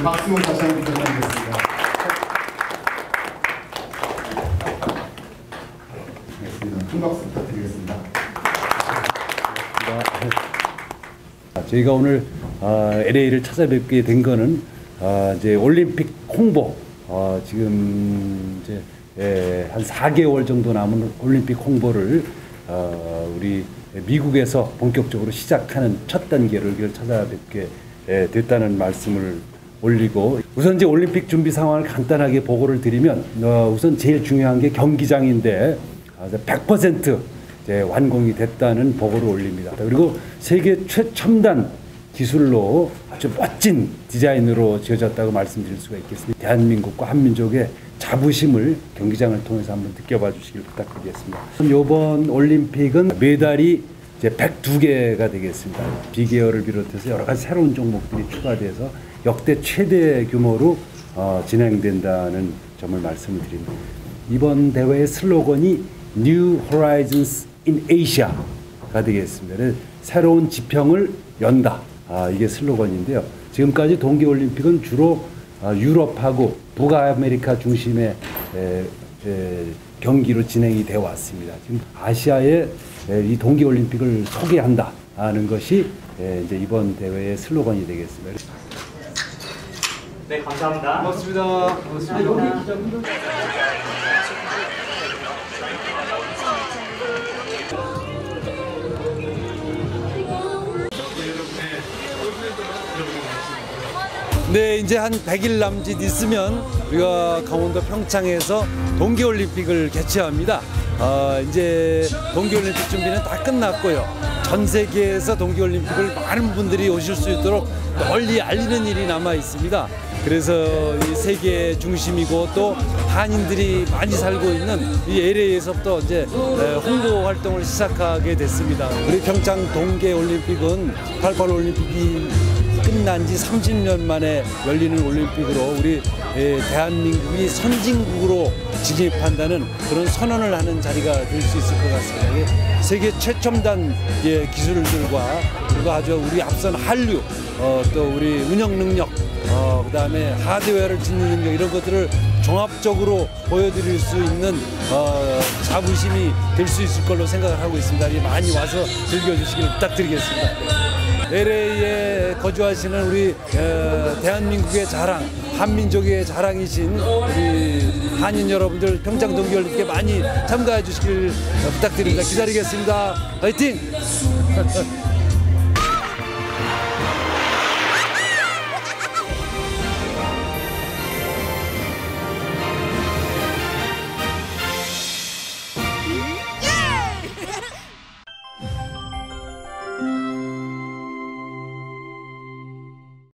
박수 다시 한번 부탁드리겠습니다. 큰 박수 부탁드리겠습니다. 저희가 오늘 LA를 찾아뵙게 된 거는 이제 올림픽 홍보 지금 이제 한 4개월 정도 남은 올림픽 홍보를 우리 미국에서 본격적으로 시작하는 첫 단계를 찾아뵙게 됐다는 말씀을 올리고, 우선 이제 올림픽 준비 상황을 간단하게 보고를 드리면 우선 제일 중요한 게 경기장인데 100% 이제 완공이 됐다는 보고를 올립니다. 그리고 세계 최첨단 기술로 아주 멋진 디자인으로 지어졌다고 말씀드릴 수가 있겠습니다. 대한민국과 한민족의 자부심을 경기장을 통해서 한번 느껴봐 주시길 부탁드리겠습니다. 이번 올림픽은 메달이 이제 102개가 되겠습니다. 비계열을 비롯해서 여러 가지 새로운 종목들이 추가돼서 역대 최대 규모로 진행된다는 점을 말씀을 드립니다. 이번 대회의 슬로건이 New Horizons in Asia가 되겠습니다. 새로운 지평을 연다. 이게 슬로건인데요. 지금까지 동계올림픽은 주로 유럽하고 북아메리카 중심의 경기로 진행이 되어 왔습니다. 지금 아시아의 이 동계올림픽을 소개한다는 것이 이제 이번 대회의 슬로건이 되겠습니다. 네, 감사합니다. 고맙습니다. 고맙습니다. 네, 이제 한 100일 남짓 있으면 우리가 강원도 평창에서 동계올림픽을 개최합니다. 이제 동계올림픽 준비는 다 끝났고요. 전 세계에서 동계올림픽을 많은 분들이 오실 수 있도록 널리 알리는 일이 남아 있습니다. 그래서 이 세계 중심이고 또 한인들이 많이 살고 있는 이 LA에서부터 이제 홍보 활동을 시작하게 됐습니다. 우리 평창 동계올림픽은 88 올림픽이 끝난 지 30년 만에 열리는 올림픽으로 우리 대한민국이 선진국으로 진입한다는 그런 선언을 하는 자리가 될 수 있을 것 같습니다. 세계 최첨단 기술들과 그리고 아주 우리 앞선 한류, 또 우리 운영 능력, 그다음에 하드웨어를 짓는 능력, 이런 것들을 종합적으로 보여드릴 수 있는 자부심이 될 수 있을 걸로 생각을 하고 있습니다. 많이 와서 즐겨주시길 부탁드리겠습니다. LA에 거주하시는 우리 대한민국의 자랑, 한민족의 자랑이신 우리 한인 여러분들 평창 동계올림픽에 많이 참가해 주시길 부탁드립니다. 기다리겠습니다. 화이팅!